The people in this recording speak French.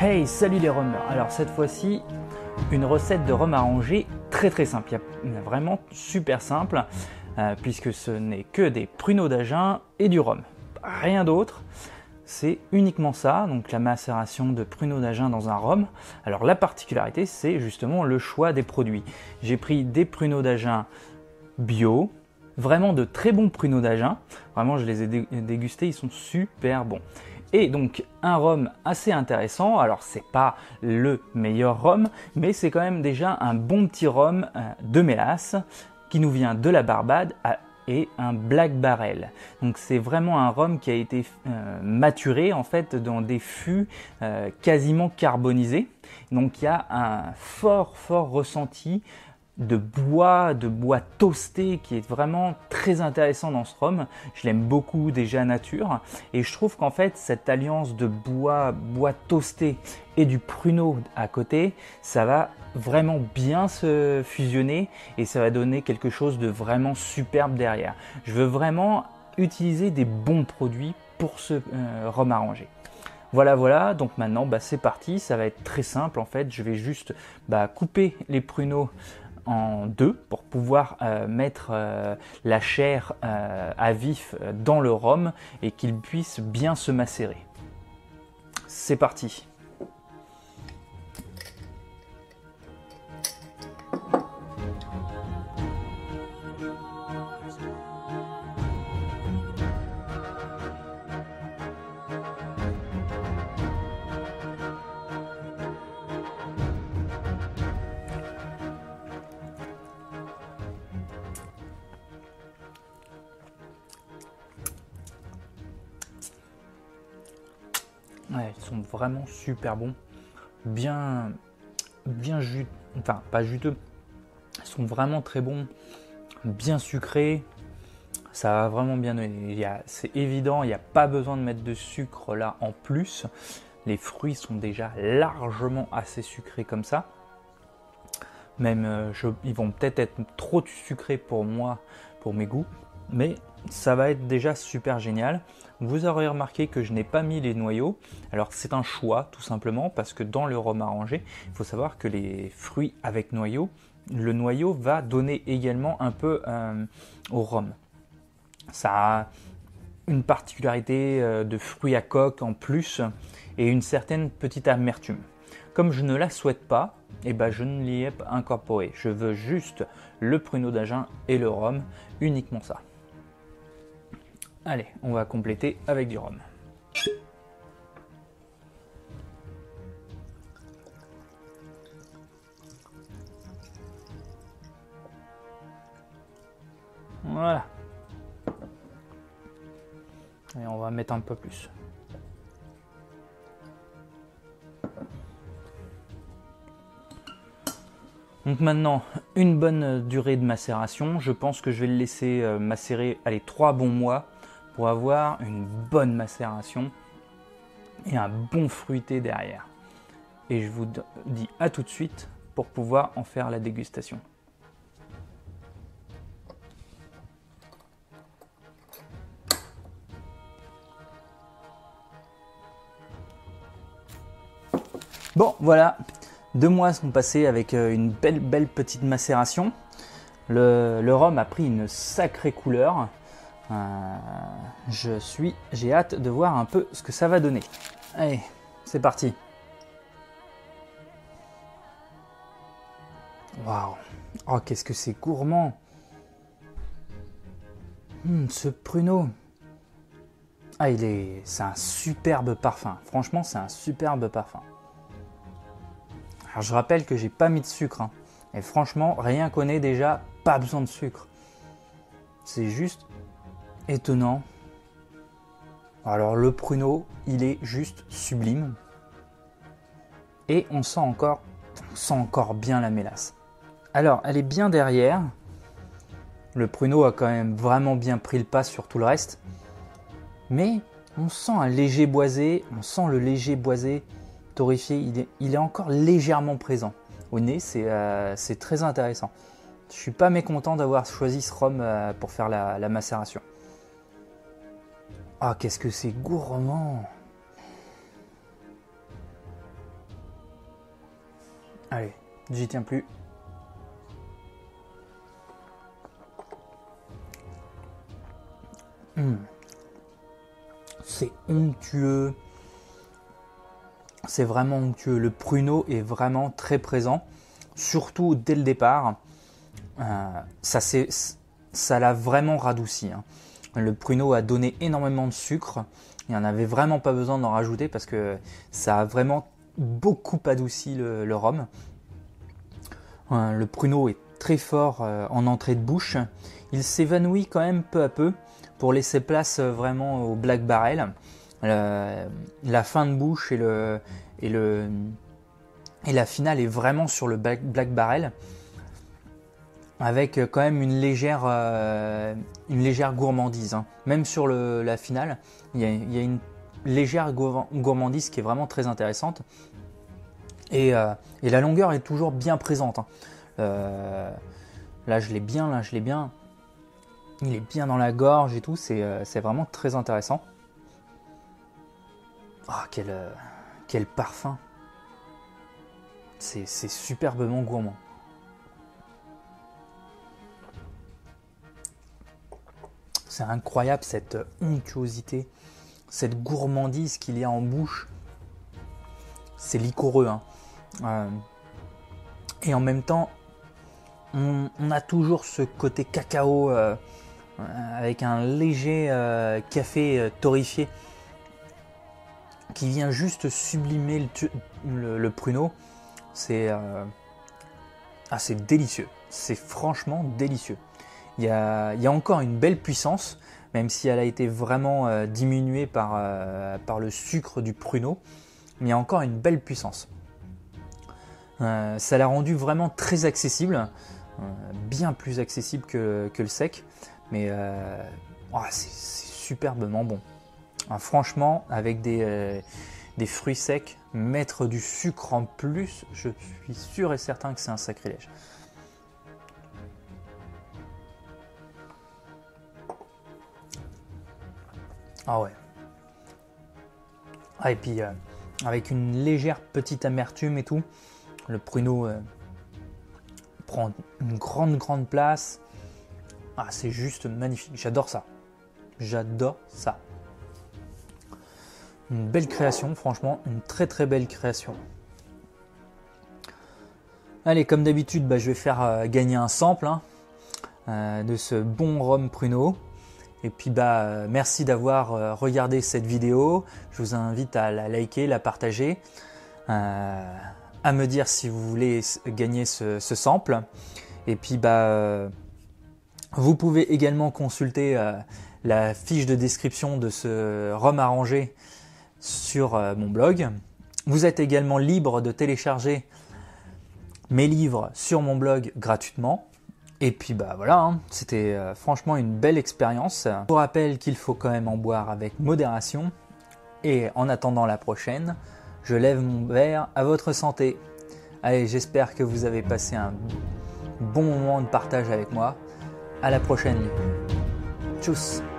Hey, salut les romeurs. Alors cette fois-ci, une recette de rhum arrangé très simple. Il y a vraiment super simple, puisque ce n'est que des pruneaux d'Agen et du rhum. Rien d'autre. C'est uniquement ça, donc la macération de pruneaux d'Agen dans un rhum. Alors la particularité, c'est justement le choix des produits. J'ai pris des pruneaux d'Agen bio, vraiment de très bons pruneaux d'Agen. Vraiment, je les ai dégustés, ils sont super bons. Et donc un rhum assez intéressant. Alors c'est pas le meilleur rhum, mais c'est quand même déjà un bon petit rhum de mélasse qui nous vient de la Barbade et un Black Barrel. Donc c'est vraiment un rhum qui a été maturé en fait dans des fûts quasiment carbonisés. Donc il y a un fort ressenti de bois toasté qui est vraiment très intéressant dans ce rhum. Je l'aime beaucoup déjà nature et je trouve qu'en fait cette alliance de bois toasté et du pruneau à côté, ça va vraiment bien se fusionner et ça va donner quelque chose de vraiment superbe derrière. Je veux vraiment utiliser des bons produits pour ce rhum arrangé. Voilà, donc maintenant c'est parti, ça va être très simple en fait. Je vais juste couper les pruneaux en deux pour pouvoir mettre la chair à vif dans le rhum et qu'il puisse bien se macérer. C'est parti. Ouais, ils sont vraiment super bons, bien juteux, enfin pas juteux, ils sont vraiment très bons, bien sucrés, ça va vraiment bien donner. C'est évident, il n'y a pas besoin de mettre de sucre là en plus, les fruits sont déjà largement assez sucrés comme ça, même ils vont peut-être être trop sucrés pour moi, pour mes goûts, mais ça va être déjà super génial. Vous aurez remarqué que je n'ai pas mis les noyaux. Alors c'est un choix tout simplement parce que dans le rhum arrangé, il faut savoir que les fruits avec noyaux, le noyau va donner également un peu au rhum. Ça a une particularité de fruits à coque en plus et une certaine petite amertume. Comme je ne la souhaite pas, je ne l'y ai pas incorporé. Je veux juste le pruneau d'Agen et le rhum, uniquement ça. Allez, on va compléter avec du rhum. Voilà. Et on va mettre un peu plus. Donc maintenant, une bonne durée de macération. Je pense que je vais le laisser macérer 3 bons mois pour avoir une bonne macération et un bon fruité derrière. Et je vous dis à tout de suite pour pouvoir en faire la dégustation. Bon, voilà, 2 mois sont passés avec une belle petite macération. Le rhum a pris une sacrée couleur. J'ai hâte de voir un peu ce que ça va donner. Allez, c'est parti. Waouh! Oh, qu'est-ce que c'est gourmand! Ce pruneau! Ah, c'est un superbe parfum. Franchement, c'est un superbe parfum. Alors, je rappelle que j'ai pas mis de sucre. Et franchement, rien qu'on ait déjà, pas besoin de sucre. C'est juste étonnant. Alors, le pruneau, il est juste sublime. Et on sent encore bien la mélasse. Alors, elle est bien derrière. Le pruneau a quand même vraiment bien pris le pas sur tout le reste. Mais on sent un léger boisé, on sent le léger boisé torréfié, il est encore légèrement présent. Au nez, c'est très intéressant. Je ne suis pas mécontent d'avoir choisi ce rhum pour faire la macération. Ah, qu'est-ce que c'est gourmand! Allez, j'y tiens plus. C'est onctueux. C'est vraiment onctueux. Le pruneau est vraiment très présent, surtout dès le départ. Ça l'a vraiment radouci. Hein. Le pruneau a donné énormément de sucre. Il n'y en avait vraiment pas besoin d'en rajouter parce que ça a vraiment beaucoup adouci le rhum. Le pruneau est très fort en entrée de bouche. Il s'évanouit quand même peu à peu pour laisser place vraiment au Black Barrel. La fin de bouche et la finale est vraiment sur le Black Barrel, avec quand même une légère gourmandise. Hein. Même sur la finale, il y a une légère gourmandise qui est vraiment très intéressante. Et la longueur est toujours bien présente. Hein. Là, je l'ai bien. Il est bien dans la gorge et tout. C'est vraiment très intéressant. Ah, quel parfum. C'est superbement gourmand. C'est incroyable cette onctuosité, cette gourmandise qu'il y a en bouche. C'est liquoreux. Hein. Et en même temps, on a toujours ce côté cacao avec un léger café torréfié qui vient juste sublimer le pruneau. C'est délicieux. C'est franchement délicieux. Il y a encore une belle puissance, même si elle a été vraiment diminuée par le sucre du pruneau. Mais il y a encore une belle puissance. Ça l'a rendu vraiment très accessible, bien plus accessible que le sec. Mais c'est superbement bon. Franchement, avec des fruits secs, mettre du sucre en plus, je suis sûr et certain que c'est un sacrilège. Ah ouais. Et puis avec une légère petite amertume et tout, le pruneau prend une grande place. Ah, c'est juste magnifique, j'adore ça. J'adore ça. Une belle création, franchement, une très belle création. Allez, comme d'habitude, je vais faire gagner un sample de ce bon rhum pruneau. Et puis merci d'avoir regardé cette vidéo. Je vous invite à la liker, la partager, à me dire si vous voulez gagner ce sample. Et puis vous pouvez également consulter la fiche de description de ce rhum arrangé sur mon blog. Vous êtes également libre de télécharger mes livres sur mon blog gratuitement. Et puis voilà, hein, c'était franchement une belle expérience. Je vous rappelle qu'il faut quand même en boire avec modération. Et en attendant la prochaine, je lève mon verre à votre santé. Allez, j'espère que vous avez passé un bon moment de partage avec moi. À la prochaine. Tchuss.